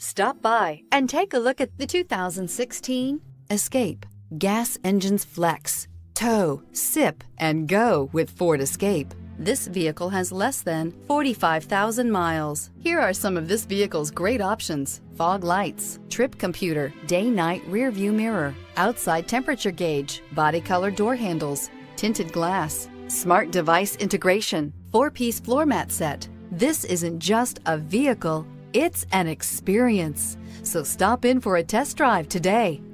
Stop by and take a look at the 2016 Escape. Gas engines flex, tow, sip, and go with Ford Escape. This vehicle has less than 45,000 miles. Here are some of this vehicle's great options: fog lights, trip computer, day-night rear view mirror, outside temperature gauge, body color door handles, tinted glass, smart device integration, 4-piece floor mat set. This isn't just a vehicle, it's an experience. So stop in for a test drive today.